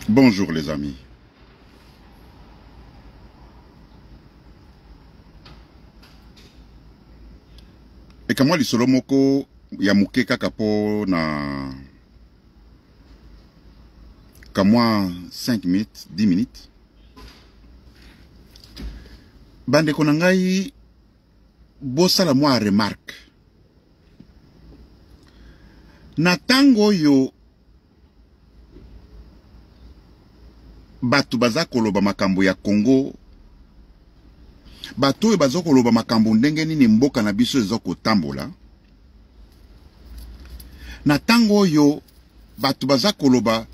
Bonjour les amis. Et comme moi, lisolo moko ya muke kaka po na kamwa 5 minutes, 10 minutes. Bande konangai bosala mwa remarque. Na tango yo batu baza koloba makambo ya Congo, batu oyo baza koloba makambo ndenge nini mboka na biso ezo kotambola. Na tango oyo batu baza koloba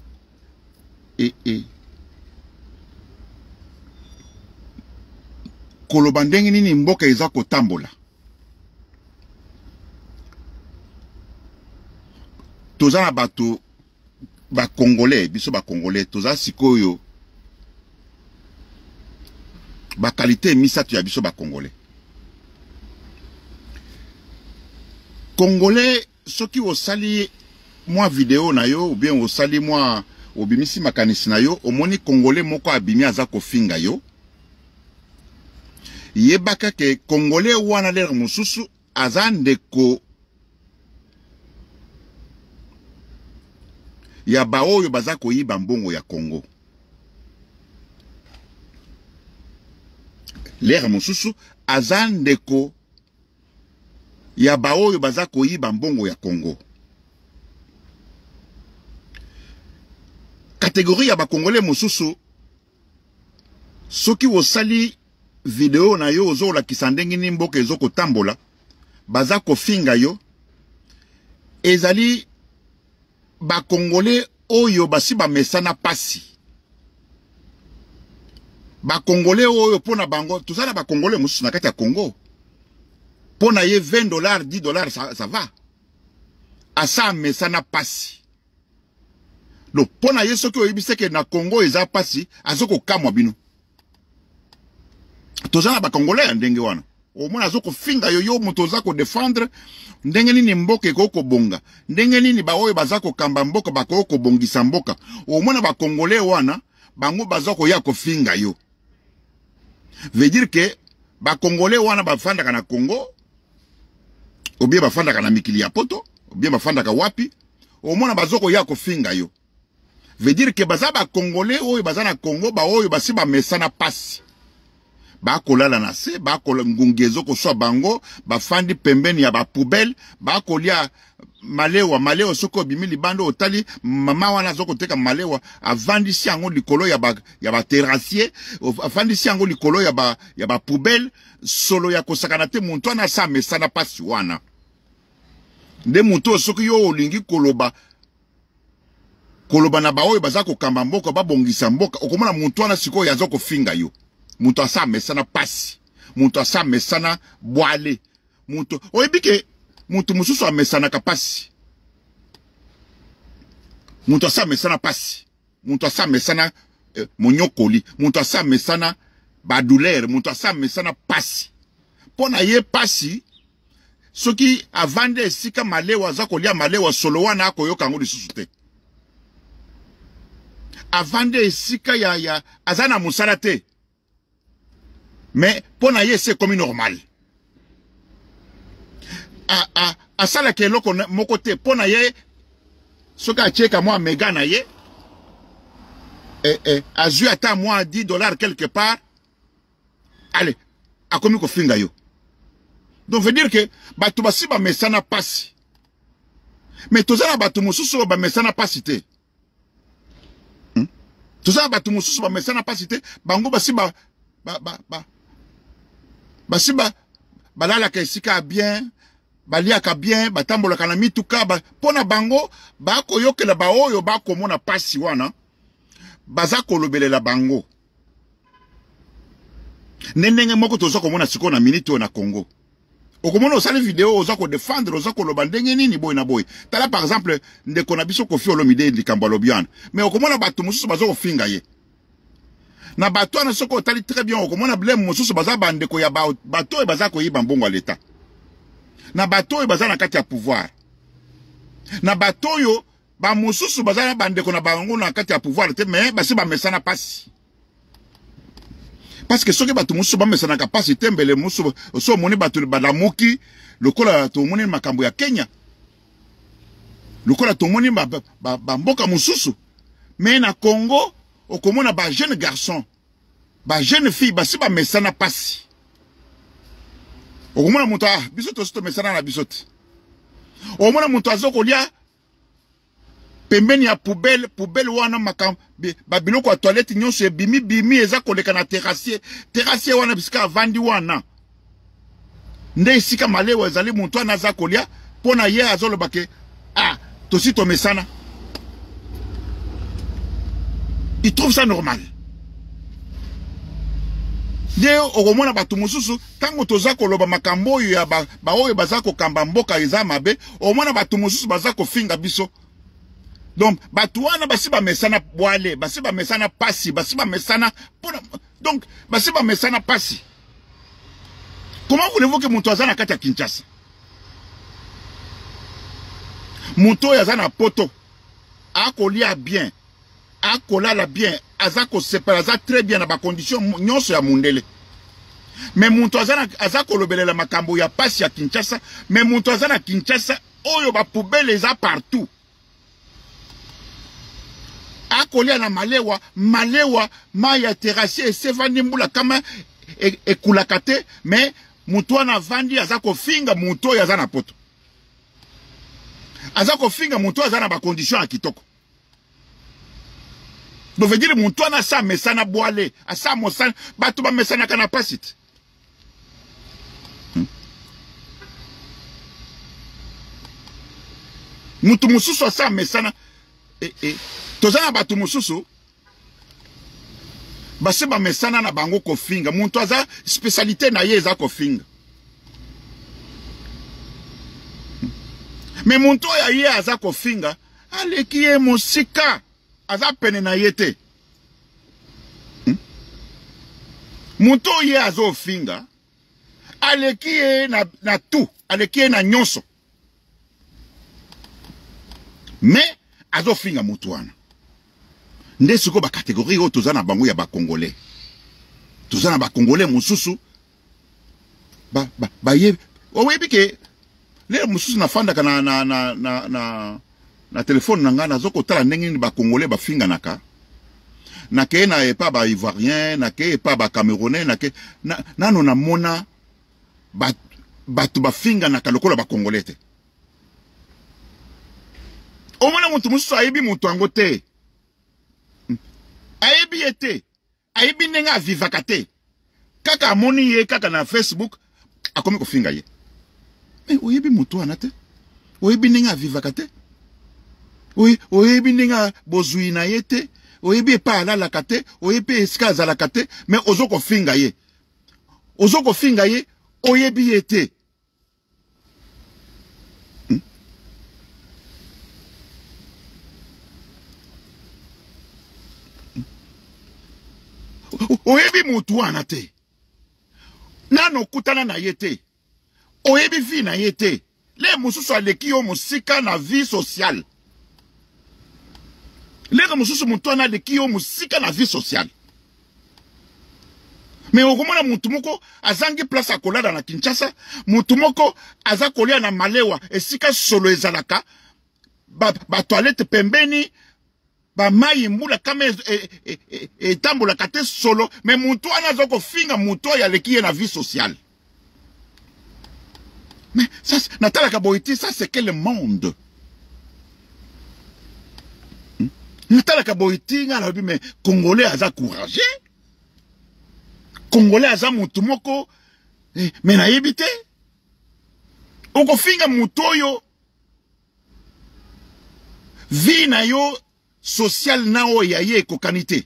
koloba ndenge nini mboka ezo kotambola. Toza na batu ba Congolais, biso ba Congolais, toza sikoyo ba qualité misatu ya biso ba Congolais. Congolais soki osali mwa video na yo ou bien osali mwa obimisi makanisi na yo, omoni Congolais moko abimi aza kofinga yo. Yebaka ke Congolais wana lere mususu aza ndeko ya baoyo baza koyiba mbongo ya Congo. Lere mususu aza ndeko ya baoyo baza koyiba mbongo ya Congo. Kategorie ya ba Congolais mususu soki osali video na yo ozo la kisandengi ni mboka ezo kotambola baza kofinga yo ezali ba Congolais oyo basi ba mesana pasi. Ba Congolais oyo pona bango tuzala ba Congolais mususu na kati ya Congo pona ye $20 $10 ça va asa mesana pasi. Donc pona ye soki oyebiseke na Congo eza pasi azoko kamwa bino. Tozana ba Congolais ya ndenge wana omona azoko finga yo moto zako défendre ndenge nini mboka ekoko bonga, ndenge nini ba oyo bazako kamba mboka bakoko bongisa mboka. Omona ba Congolais wana bango bazako ya kofinga yo. Veut dire que ba Congolais wana bafandaka na Congo ou bien bafandaka na mikili ya poto ou bien bafandaka wapi, omona bazoko ya kofinga yo. Veut dire que baza ba Congolais oyo baza na Congo ba oyo basi ba mesana pasi. Ba kolala na se, ba ngungezo ko so bango, ba fandi pembeni ya ba poubelle, ba kolia malewa soko bimi libando otali mama wana zoko teka malewa avandi si yango likolo ya ba terrassier, avandi si yango likolo ya ba poubelle, solo ya kosakana te muntu ana sa mesana pasi wana. Nde muntu soki yo olingi koloba na ba oyo baza ko kamba mboka ba bongisa mboka, okomona muntu ana siko ya zoko finga yo. Muntu asa mesana pasi, muntu asa mesana boale, muntu oyebike muntu mususu amesana kapasi, muntu asa mesana pasi, muntu asa mesana monyokoli, muntu asa mesana badouleur, muntu asa mesana pasi. Pona ye pasi soki avande esika malewa zakolia malewa solo wana akoyoka ngo lisusu te. Avande esika ya azana musala te. Mais pona ye c'est comme normal. A sala ke loko moko te pona ye soka cheka moi mega na ye a zu ata moi $10 quelque part. Allez, a komi ko finga yo. Donc veut dire que batu basi ba mesana pasi. Mais tozala batu mususu ba mesana pasi te. Tozala batu mususu ba mesana pasi te, bango basi basiba balala ka esika bien balia ka bien batambola kana mituka pona bango ba koyokela ba oyo ba komona pasi wana baza kolobelela bango ndenge moko tozo komona siko na minute na Congo. Okomona osali video oza ko défendre oza koloba ndenge nini boy na boy. Tala par exemple ndeko na biso Koffi Olomide likambo lobiana, mais okomona batu mususu bazo kofinga ye. Na bato ana soko otali très bien okomona blème mususu baza bandeko ya bato e baza koyiba mbongo ya leta. Na bato e baza na kati ya pouvoir. Na bato yo ba mosusu bazana bande kona bango na kati ya pouvoir te mais basi ba mesana pasi parce que soki batu mosusu ba mesana ka pasi te mbele mosusu so moni batu balamuki lokola to moni makambo ya Kenya lokola to moni ba mboka mosusu mais na Congo okomona ba jeune garçon ba jeune fille basi ba mesana pasi okomona muto biso to sto mesana na bisote okomona muto azokolia pembeni ya poubelle wana makam babiloko ya toilette nyonso bimi eza koleka na terrassier wana bisika avandi wana nde esika malewa ezali muntu wana aza kolia mpona ye azoloba ke tosi tomesana. Il trouve ça normal. Nde okomona batu mosusu tango toza koloba makambo ya baoyo baza kokamba mboka eza mabe omona batu mosusu baza kofinga biso. Donc, batouana basiba mesana boale, basiba mesana pasi, basiba mesana donc basiba mesana pasi. Comment voulez-vous que Mouto azana kati ya Kinshasa? Mouto yazana poto, akolia bien, akolala bien, azako separa, aza très bien na ba condition nyonso ya mundele. Mais Mouto azako lobelela makambo ya pasi ya Kinshasa, mais Mouto azana Kinshasa, oyo ba poubelle eza partout. Akolia na malewa maya terrassier sevandi mbula kama ekulakate mais mutu wana vandi azako finga mutu yaza na poto azako finga mutu aza na ba condition ya kitoko donc veut dire mutu wana sa mesana boale asa mosana batu ba mesana kana pasite mutu mususu asa mesana tozana batu mususu basi ba mesana na bango kofinga muntu aza spécialité na ye eza kofinga mais muntu ya ye aza kofinga aleki ye musika aza pene na ye te muntu ye azo finga aleki ye na tout aleki ye na nyonso mais azo finga mutu wana nde siko ba catégorie o tozana bango ya ba congolais tozana ba congolais mususu ba ye owebi ke le mususu na fanda kana na téléphone nanga nazoko tala ndenge ni ba congolais ba finga naka na ke na epa ba ivoirien na ke epa ba camerounais na ke nano na mona batu ba finga naka lokola ba congolais te. Omona muntu mususu ayebi muntu ango te. Ayebi ete. Ayebi nenga avivaka te. Kaka amoni ye kaka na Facebook akomi kofinga ye. Mais oyebi muntu wana te. Oyebi nenga avivaka te. Oyebi nenga bozui na ye te. Oyebi epa alalaka te. Oyebi esika azalaka te. Mais ozo kofinga ye. Ozo kofinga ye. Oyebi ye te. Oyebi mutu wana te. Nano kutana na yete. Oyebi vi na yete. Le mususu aleki yo musika na vie sociale. Le mususu mutu wana aleki yo musika na vie sociale. Mais okomona mutu moko azangi place akolala na Kinshasa, mutu moko azakolia na malewa esika solo ezalaka. Ba toilette pembeni ba mai mbula kama etambola kate solo mais muntu anazo kofinga muntu ya leki na vie sociale. Mais ça Natala Kaboiti, ça c'est quel monde? Natala Kaboiti ngala bi mais congolais aza courageux. Congolais aza muntu moko mais na yebite. Oko finga muntu oyo vi na yo social nao ya ye kokanite.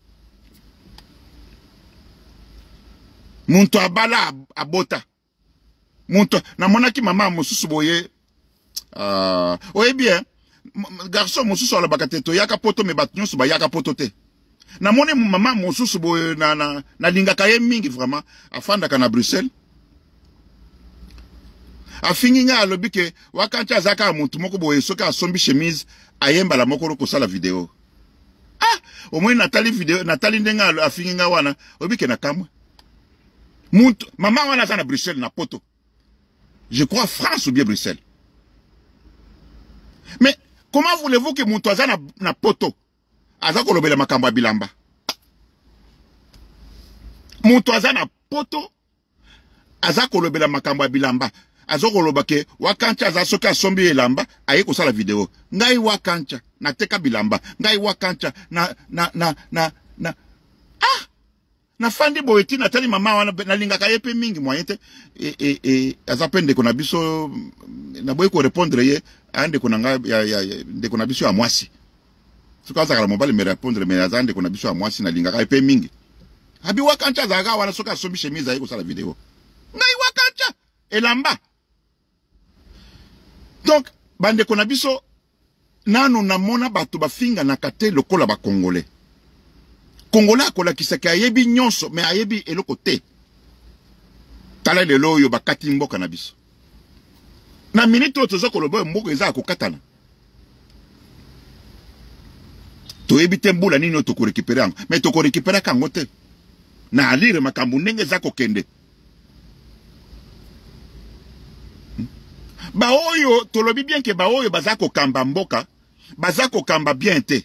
Muntu abala abota. Muntu na monaki mama mususu boye oye bien garçon mususu ala bakateto yaka poto me batnyusu ba yaka poto te. Na mone mama mususu boye na lingaka ye mingi vraiment afanda kana Bruxelles. Afinginga alobi ke wakancha zaka muntu moko boye soka asombi chemise ayemba la moko ko sala video. Ah, au moins Nathalie vidéo, Nathalie ndenga afinginga wana, obi ke na kamwe. Muntu mama wana za na Bruxelles na poto. Je crois France ou bien Bruxelles. Mais comment voulez-vous que muntu aza na poto? Aza kolobela makambo ya bilamba. Muntu aza na poto aza kolobela makambo ya bilamba. Aza koloba ke wakancha aza soki asombi elamba aye kosala video. Ngai wakancha nateka bilamba. Ngai wakancha na fandi boeti Nathalie mama wana na lingaka yepe mingi moyete aza pende kona biso na boye ko répondre ye ande kona nga ya de kona biso ya mwasi. Soka za kala mobali me répondre me azande kona biso ya mwasi na lingaka yepe mingi. Abi wakancha zaga wana soka asombi chemise aye kosala video. Ngai wakancha elamba. Donc bande kona biso nanu namona bato bafinga na kate lokola ba congolais. Congolais akola kisaka ayebi nyonso mais ayebi eloko te. Tala lelo oyo bakati mboka na biso. Na minute oyo toza koloba mboko eza akokatana. Toyebi te mbula nini oyo toko récupérer yango, mais toko récupérer kango te. Na alire makambo ndenge eza kokende. Ba oyo tolobi bien ke ba oyo baza kokamba mboka, baza kokamba bien te.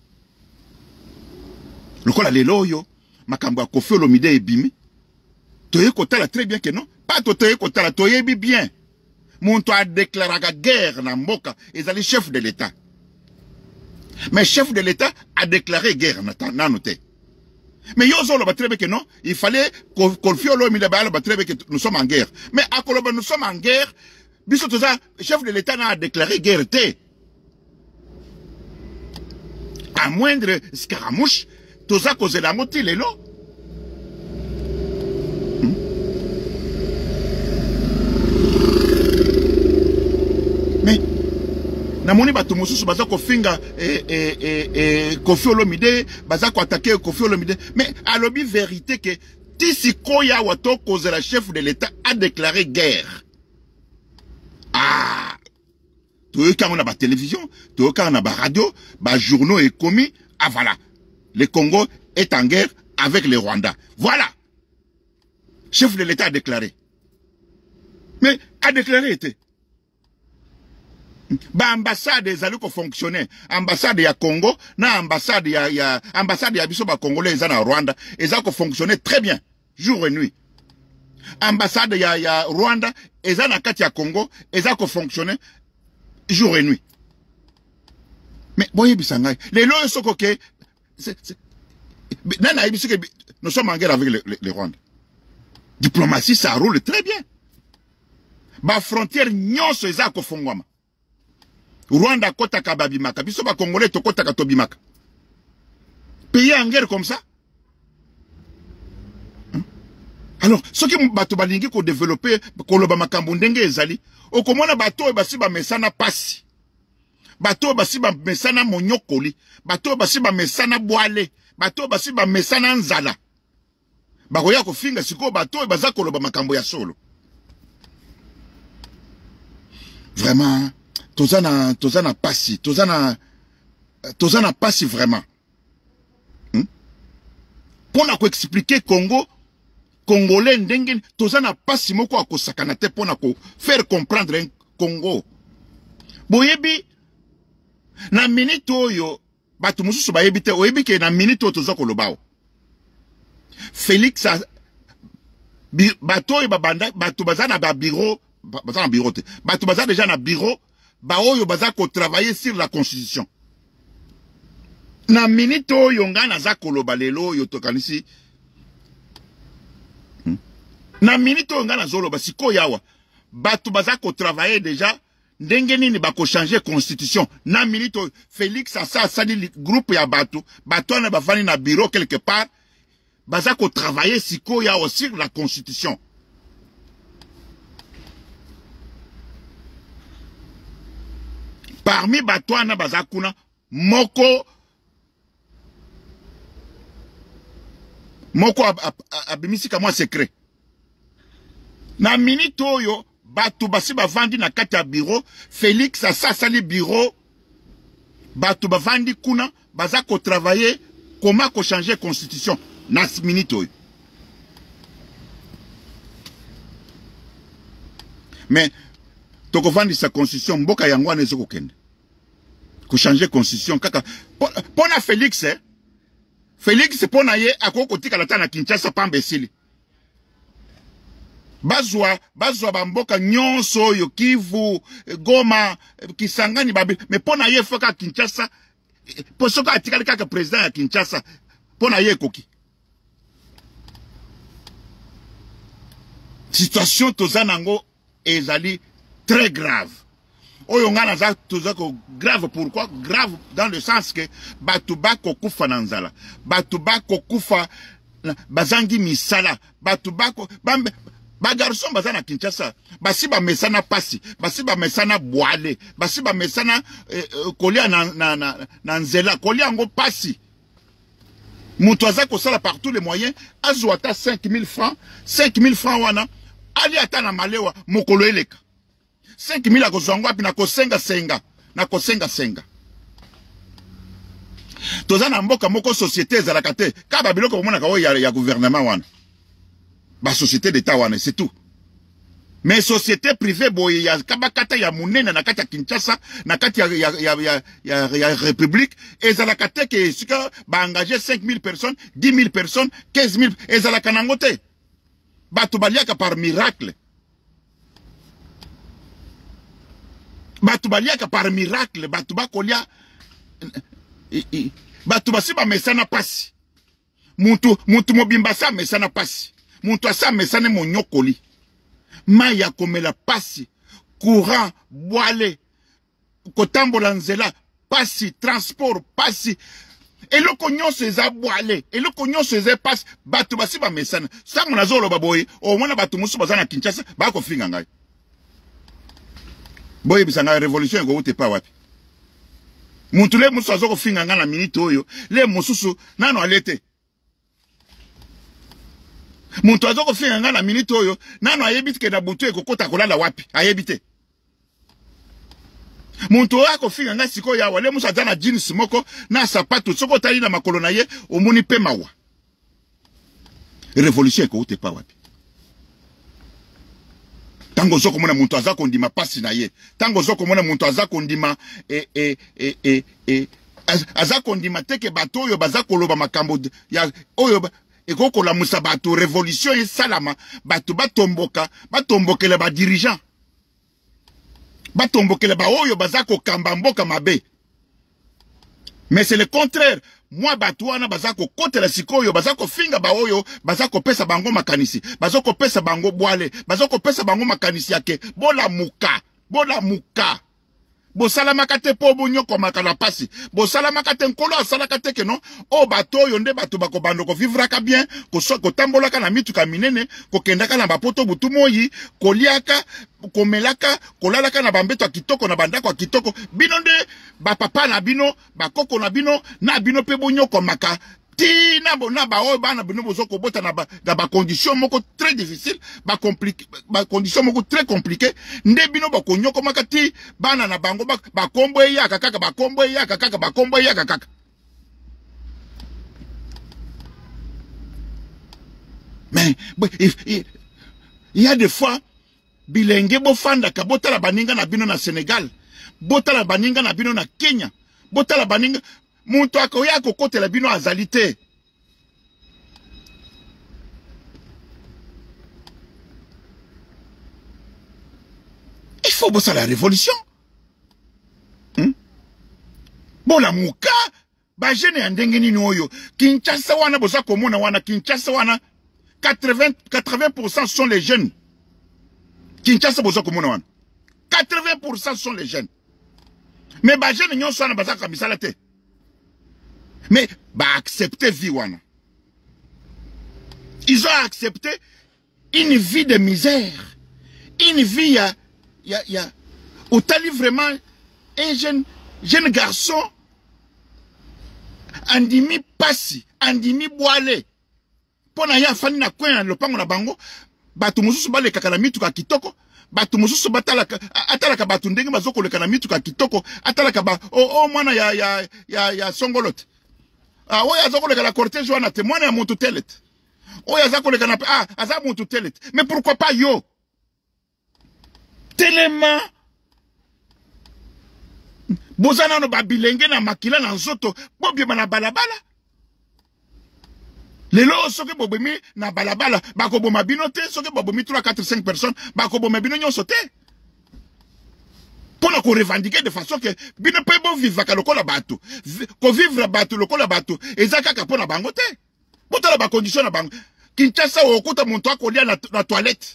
Lokola lelo oyo makambo ya Koffi Olomide ebimi. Toye kotala très bien que non, pas toye kotala toyebi bien. Muntu a déclaré guerre na mboka, ezali chef de l'État. Mais chef de l'État a déclaré guerre na noté. Mais yozo lo très bien que non, il fallait Koffi Olomide ba très bien que nous sommes en guerre. Mais à Koloba nous sommes en guerre. Biso toza chef de l'État n'a déclaré guerre te. À moindre scaramouche, toza cause la moti lelo. Mais namoni bato mosusu baza ko finga Koffi Olomide, baza ko attaquer Koffi Olomide, mais alobi vérité que tisi koya wato cause la chef de l'État a déclaré guerre. Ah, tout quand on a la télévision, tout quand on a la radio, les journaux et commis, ah voilà, le Congo est en guerre avec le Rwanda. Voilà. Chef de l'État a déclaré. Mais a déclaré était. Ba ambassade des allues qui fonctionnaient, ambassade ya Congo, na ambassade ya ambassade ya biso ba congolais na Rwanda, ils ont fonctionné très bien, jour et nuit. Ambassade ya Rwanda, eza na kati ya Congo, eza ko fonctionner jour et nuit. Mais boye bisangai, les lois sont que nous sommes en guerre avec le Rwanda. Diplomatie ça roule très bien. Ba frontière nyonso eza ko fongwama. Rwanda kota kababimaka, biso ba congolais to kota katobimaka. Pays en guerre comme ça. Alors, ce qui bato balingi ko développer ko loba makambo ndenge ezali, okomona bato basi ba mesana pasi. Bato basi ba mesana monyokoli, bato basi ba mesana boale, bato basi ba mesana nzala. Bakoya ko finga siko bato baza ko loba makambo ya solo. Vraiment, tozana pasi, tozana pasi vraiment. Pour na ko expliquer Congo Congolais ndenge tozana pasi moko akosakana te pona ko faire comprendre un Congo. Boyebi na minute oyo batu mususu bayebi te oyebi ke na minute oyo toza kolobao. Félix bato babanda batu bazana ba bureau bazana bureau te. Batu bazana déjà na bureau ba oyo baza ko travailler sur la constitution. Na minute oyo ngana za koloba lelo oyo tokanisi na minute oyo ngana zolo basiko yawa batu baza ko travailler déjà ndenge nini bako changer constitution na minute oyo Félix asa sali groupe ya batu na bafani na bureau quelque part baza ko travailler siko yawa sur la constitution. Parmi batwana baza kuna moko abimisika moi secret. Na minute oyo Bato basi bavandi na kati ya bureau. Félix asali bureau. Bato bavandi kuna. Baza ko travailler. Comment ko changer constitution. Nas minute oyo. Mais, toko vandi sa constitution. Mboka yango ane zoko kende. Ko changer constitution. Kaka. Pona Félix, Félix pona ye akoko tika la na Kinshasa pambesili. Bazwa bamboka nyonso oyo Kivu, Goma, Kisangani babi. Mais pona ye foka Kinshasa, posoka atikali kaka président ya Kinshasa, pona ye koki. Situation tozanango ezali très grave. Oyo ngana za tozako grave pourquoi? Grave dans le sens que batubako kufa nanzala. Batubako kufa bazangi misala. Batubako bambe ba garçon bazana Kinshasa, basi ba mesana pasi, basi ba mesana boale, basi ba mesana kolia na nzela, kolia ngo pasi. Mutu azako sala par tous les moyens, azwata 5000 francs, 5000 francs wana, ali ata na malewa mokolo eleka. 5000 akozwango api na kosenga senga. Tozana mboka moko société ezalaka te, ka ba biloko bomona ka oyo ya gouvernement wana. Ba société d'État wane, c'est tout. Mais société privée boye ya kabakata ya munene na kati ya Kinshasa, na kati ya République, ezalaka te ke sika ba engager 5000 personnes, 10 000 personnes, 15 000, ezalaka nango te. Bato baliaka par miracle. Bato baliaka par miracle, bato bakolia bato basiba mesana pasi. Muntu mobimba sa mesana pasi. Muntu asa mesane monyokoli. Maya komela pasi. Courant, boale. Kotambola nzela. Pasi, transport, pasi. Eloko nyonso eza boale. Eloko nyonso eza pasi. Batu basi ba mesana. Sango na zolo baboye. O mwana batu musu bazana Kinshasa. Bako finga ngai. Boye bisanga revolution ngo ute pa wapi. Muntu le musu azoko finga ngai na minute oyo. Le mususu nano alete. Muntu azoko finga nga na minute oyo nano ayebite ke na butu ekokota kolala wapi ayebite. Muntu ako finga nga siko ya wale musa zana jeans moko na sapato soko tali na makolo na ye omuni pe mawa. Revolution ekoute pa wapi. Tango zoko mona muntu azako ndima pasi na ye. Tango zoko mona muntu azako ndima azako ndima teke bato oyo bazako loba makambo ya oyo ekoko la musa bato révolution et salama bato batombokele ba dirigeant batombokele ba oyo bazako kamba mboka mabe. Mais c'est le contraire. Moi bato wana bazako kotela sikoyo bazako finga ba oyo bazako pesa bango makanisi bazako pesa bango boale bazako pesa bango makanisi yake bola muka bo salamaka te po bonyoko makala pasi bo salamaka te nkolo asalaka te ke non o bato oyo nde bato bako bando ko vivraka bien ko tambolaka na mituka minene ko kendaka na bapoto butu moyi koliaka komelaka kolalaka na bambeto kitoko na bandako ya kitoko bino nde ba papa na bino bakoko na bino pe bonyoko maka tina bona ba oyo bana bino bozoko bota na ba condition moko très difficile ba condition moko très compliqué nde bino ba konyoko makati bana na bango ba kombo yaka kaka ba kombo yaka kaka. Mais il y a des fois bilenge bofanda ka bota la baninga na bino na Sénégal bota la baninga na bino na Kenya bota la baninga muntu akoya kokotela bino azali te. Il faut bosser la révolution. Bon la muka ba jene ya ndenge nini oyo Kinshasa wana boza komona wana Kinshasa wana 80% sont les jeunes. Kinshasa boza komona wana 80% sont les jeunes. Mais ba jene nyonso wana baza kamisala te. Mais bah accepter vie wana. Ils ont accepté une vie de misère. Une vie où t'as vraiment un jeune garçon andimi pasi, andimi boale. Pona ya fani na kwen na lopango na bango, batu mususu bale kakala mituka kitoko, batu mosusu atalaka batu ndenge bazokoleka na mituka kitoko, atalaka ba mwana ya songolote. Oyo azokoleka la cortège wana te mwana ya muntu telet. Oyo azokoleka na aza muntu telet. Mais pourquoi pas yo? Tellement bozana no babilenge na makila na nzoto bobiema na balabala. Lelo soki bobomi na balabala bakoboma bino te, soki bobomi 3 4 5 personnes bakoboma bino nyonso te. Pona ko revendiquer de façon que bino pe bo vivaka lokola bato. Ko vivre bato lokola bato ezaka ka pona bango te. Botala ba condition na bango. Kinshasa okuta muntu akolia na toilette.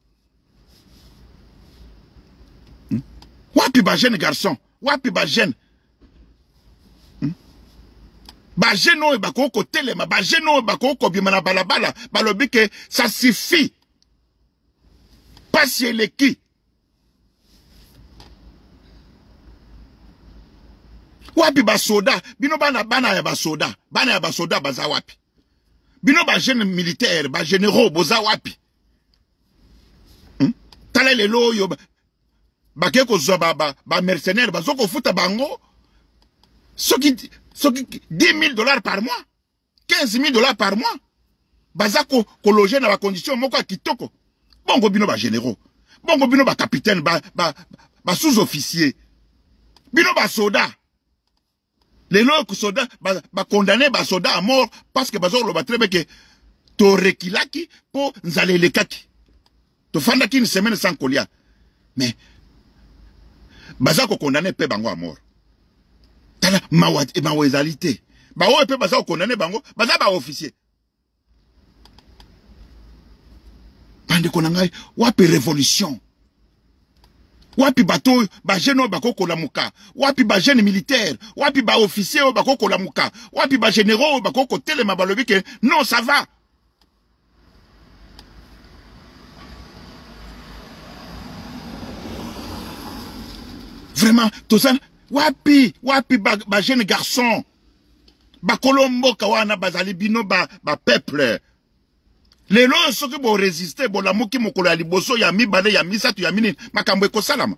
Wapi ba jeune garçon? Wapi ba jeune? Ba jeune oyo bakoko telema, ba jeune oyo bakoko bima na balabala, balobi ke ça suffit. Pasi eleki. Wapi ba soda? Bino bana ya ba soda. Bana ya ba soda baza wapi? Bino ba jeune militaire, ba généraux boza wapi? Tala lelo yo bake ko zo ba mercenaire bazoko futa bango. Soki $10,000 par mois, $15,000 par mois. Bazako ko loger na ba condition moko ya kitoko. Bongo bino ba généraux. Bongo bino ba capitaine, ba sous-officier. Bino ba soda. Les locs soda ba condamné ba soda à mort parce que bazo lo ba trebe que to rekilaki po nzalelekaki. To fandaki une semaine sans colia. Mais bazako condamné pe bango à mort. Tala mawezalité. Ba o pe bazako condamné bango, baza ba officier. Bande konangai wapi révolution. Wapi bato ba jeune bakoko la muka, wapi ba jeune militaire, wapi ba officier bakoko la muka, wapi ba généraux bakoko telema balobi que non ça va. Vraiment tosan wapi ba jeune garçon bakolombo kawana bazali bino ba peuple. Les lois sont que vous résistez, bon la moki mokolo ya liboso ya mibale ya misatu ya minine, makambo eko salama.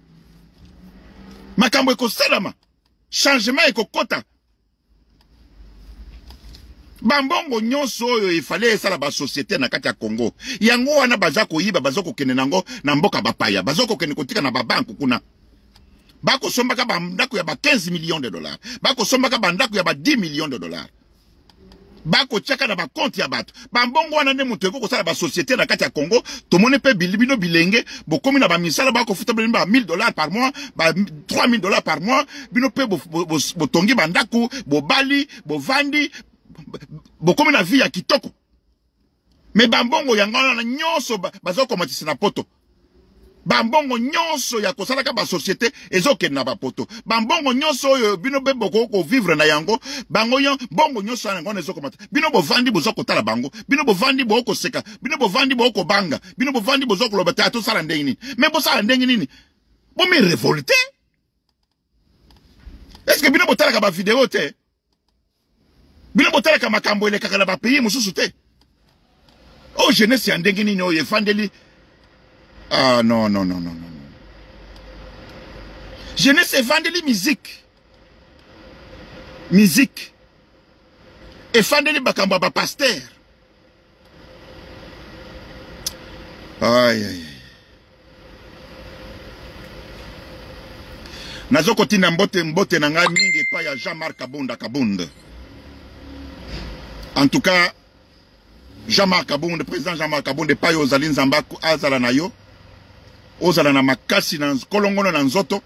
Makambo eko salama. Changement eko kota. Bambongo nyonso oyo ifale esala ba société na kati ya Congo. Yango wana bazako yiba bazoko kene nango na mboka bapaya, bazoko kene kotika na babanku kuna. Bako sombaka bandako ya ba $15 millions. Bako sombaka bandako ya ba $10 millions. Bako tchaka na ba compte ya bato. Bambongo wana ne mutu eko kosala ba société na kati ya Congo, tomone pe bilibino bilenge, bokomi na ba misala bako futa ba $1,000 par mois, ba $3,000 par mois, bino pe botongi bandako, bobali, bovandi, bokomi na vie ya kitoko. Me bambongo yangana na nyonso bazoko matisi na poto. Bambongo nyonso ya kosalaka ba société ezoke na ba poto. Bambongo nyonso yo bino be boko vivre na yango, bango yon bongo nyonso na ngone ezoko mata. Bino bovandi bozoko tala bango, bino bovandi boko seka, bino bovandi boko banga, bino bovandi bozoko lobata to sala ndenge nini. Mais bo sala ndenge nini? Bo me révolté? Est-ce que bino botala ka ba vidéo te? Bino botala ka makambo ele kaka na ba pays mususu te? Oh jeunesse ya ndenge nini o yefandeli. Ah non. Jeunesse évangélie musique. Musique. Évangélie bakamba ba pasteur. Aïe. Nazo kotina mbote na nga mingi pa ya Jean-Marc Kabunda. En tout cas, Jean-Marc Kabunda, président Jean-Marc Kabunda pa yo zali nzamba azala na yo. Ozala na makasi na kolongono na nzoto.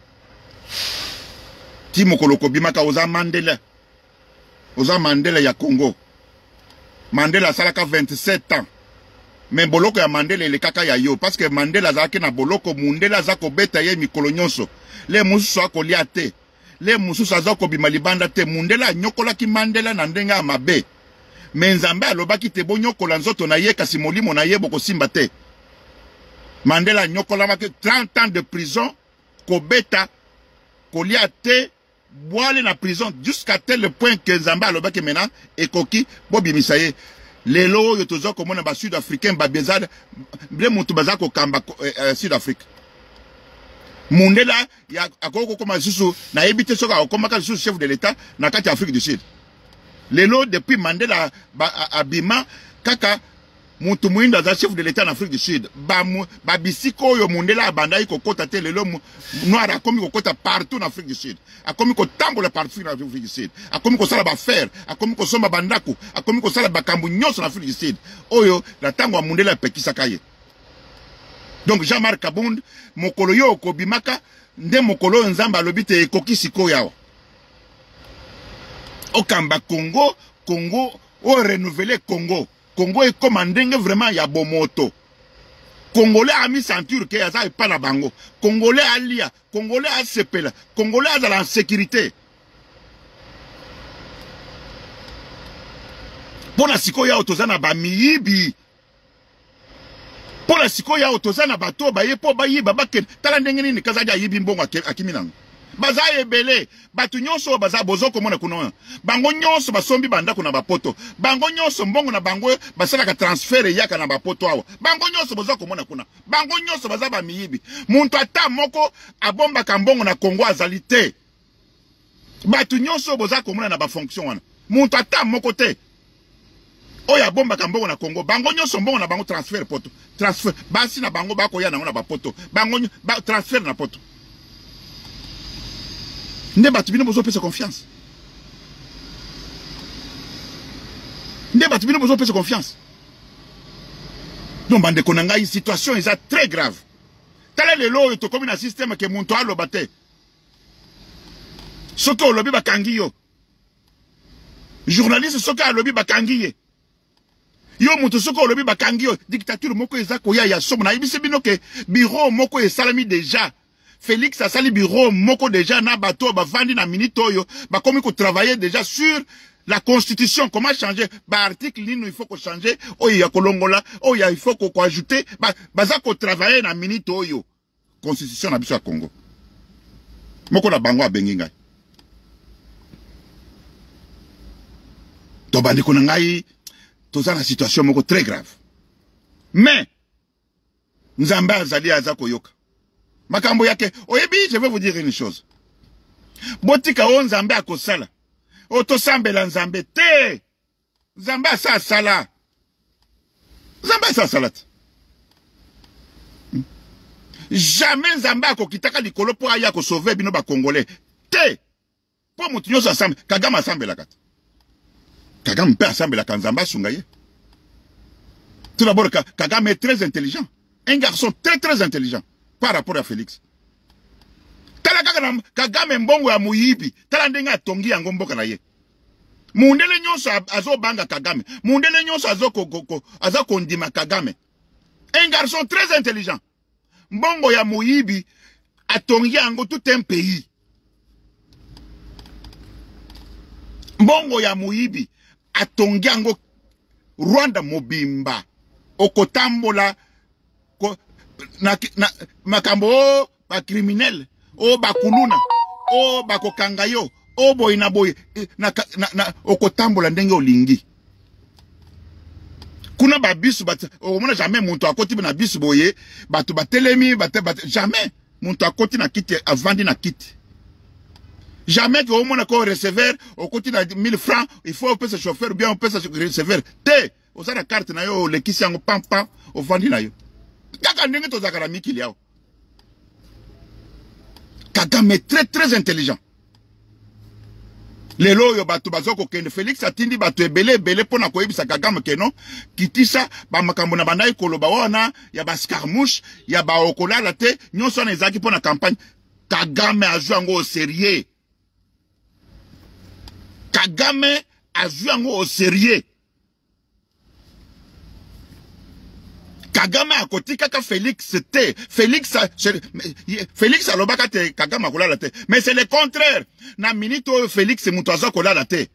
Ti mokoloko bimaka oza Mandela. Oza Mandela ya Congo. Mandela salaka 27 ans. Mais boloko ya Mandela ele kaka ya yo. Parce que Mandela zaki na boloko mundela zako beta ye mikolo nyonso. Le mususu akolia te. Le mususu azako bima libanda te. Mundela nyokola ki Mandela na ndenga mabe. Mais nzambe alobaki te bo nyokola nzoto na ye kasi molimo na ye boko simba te. Mandela nyokola make 30 ans de prison, kobeta, koliate, boile na prison, jusqu'à tel point que Zamba alobaki maintenant, ekoki, bobi misaye. lelo yo tozo komona ba sud africain ba bezade ble mutu bazako kamba sud afrique mundela ya akoko koma susu na ebite soka okoma ka susu chef de l'état na kati Afrique du Sud lelo depuis Mandela abima kaka mutu muinda za chef de l'état en Afrique du Sud ba bisiko yo mundela abandai kokota te lelo noir akomi kokota partout en Afrique du Sud akomi ko tambola partout en Afrique du Sud akomi ko sala ba fer akomi ko somba bandako akomi ko sala bakambu nyonso en Afrique du Sud oyo la tango mundela pekisa kaye. Donc Jean-Marc Kabund mokolo yo okobimaka nde mokolo nzamba lobite ekokisi ko yawo okamba Congo o renouveler Congo est commandé vraiment ya bomoto. Congolais a mis ceinture que ça est pas la bango. Congolais a lia, Congolais a sepela, Congolais a la sécurité. Pour la sikoya otozana ba miyibi. Pour la sikoya otozana bato ba yepo ba yiba baken. Tala ndenge nini kazaja yibi mbongo akiminanga. Baza ebele batu nyonso baza bozo komona kuno bango nyonso basombi banda kuna bapoto bango nyonso mbongo na bango basala ka transfert yaka na bapoto awa bango nyonso bozo komona kuna bango nyonso baza ba miyibi muntu ata moko abomba ka mbongo na Congo azalité batu nyonso boza komona na ba fonction wana muntu ata moko te oya bomba ka mbongo na Congo bango nyonso mbongo na bango transfert poto transfert basi na bango bako ya na bapoto bango transfert na poto. Ne batubino bozo pesa confiance. Ne batubino bozo pesa confiance. Donc bande konanga, une situation est très grave. Tala lelo to comme un système que muntu alo bate. Soko lobi bakangi yo. Journaliste soko lobi bakangi ye. Yo muntu soko lobi bakangi yo. Dictature moko ezako ya somo na ibise bino ke bureau moko esalami déjà. Félix a sali bureau moko déjà na bateau ba vandi na minute oyo ba komi ko travailler déjà sur la constitution comment changer ba article nino il faut ko changer oyo ya kolongola oyo il faut ko ajouter baza ko travailler na minute oyo constitution na biso ya Congo moko na bango abenginga to bandi ko ngai toza na situation moko très grave mais nzambe azali azako yoka makambo yake oyebi je vais vous dire une chose botika o nzambe akosala otosambela nzambe te nzambe asa sala nzambe asa sala jamais nzambe akokitaka likolo po aya ko sauver bino ba congolais te po mutu nyoso asambe Kagame asambela kata Kagame pe asambela ka nzambe asunga ye tout d'abord Kagame est très intelligent un garçon très intelligent par rapport à Félix. Tala Kagame mbongo ya muyibi, tala ndenga atongi yango mboka na ye. Mundele nyonso azo banga Kagame, mundele nyonso azo kondima Kagame. Un garçon très intelligent. Mbongo ya muyibi atongi yango tout un pays. Mbongo ya muyibi atongi yango Rwanda mobimba. Okotambola makambo ba criminel ba kuluna ba kokangayo boy na boy na okotambola ndenge olingi kuna ba bisu omona jamais muntu akoti na bisu boye batu batelemi jamais muntu akoti na kiti avandi na kiti jamais que omona ko receveur okoti na 1000 francs il faut payer ce chauffeur ou bien on paye ce receveur te osana carte na yo lekisi yango pampa ovandi na yo kaka ndenge tozaka na mikili yao Kagame est très intelligent lelo yo batu bazoko kende Félix atindi batu ebele pona koyebisa Kagame keno kitisa ba makambo na bandai koloba wana ya ba scarmouche ya ba okolala te nyonso na ezaki pona campagne Kagame azwa yango au sérieux Kagame azwa yango au sérieux Kagame a côté kaka Félix te Félix alobaka te Kagame akolala te mais c'est le contraire na minute Félix mutu aza kolala te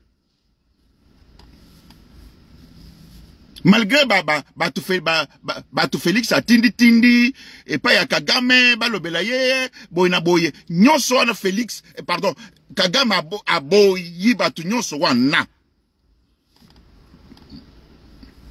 malgré batu Félix atindi et pas ya Kagame balobela ye boy na boye nyonso wana Félix pardon Kagame aboyi batu nyonso wana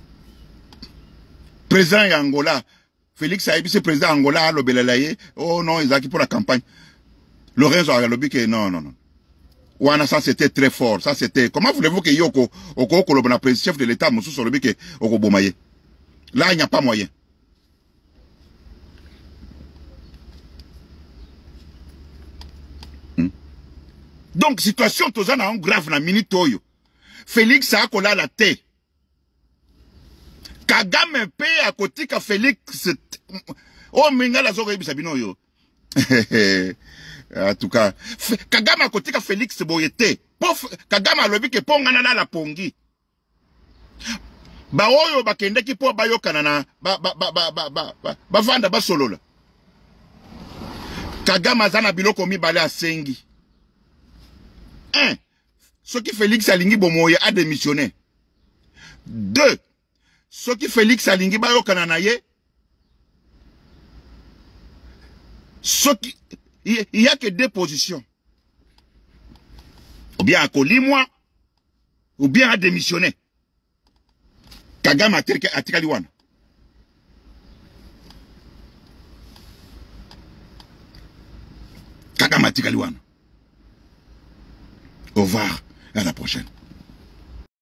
président ya Angola Félix Saïbi c'est président Angola lobelelaye oh non ils acquis pour la campagne Lorenzo a lobby que non Wana ça c'était très fort ça c'était comment voulez-vous que yoko oko le chef de l'état musu sur lobby que oko bomaye là il n'y a pas moyen. Donc situation tozana en grave na minute oyo Félix a kola la te Kagame pe à côté ka Félix oh mingala zoko yebisa bino yo en tout cas Kagame à côté ka Félix boyete Kagame a lobi ke ponga na la pongi ba oyo bakende ki po bayokana na ba vanda ba solola Kagame azana biloko mibale asengi. 1. Ce qui Félix Alingi Bomoye a démissionné. 2. Ce qui Félix Alingi Bayo Kananaye. Il n'y a que 2 positions. Ou bien à Kolimwa, ou bien à démissionner. Kagame a Tikaliwan. Kagame a Tikaliwan. Au revoir, à la prochaine.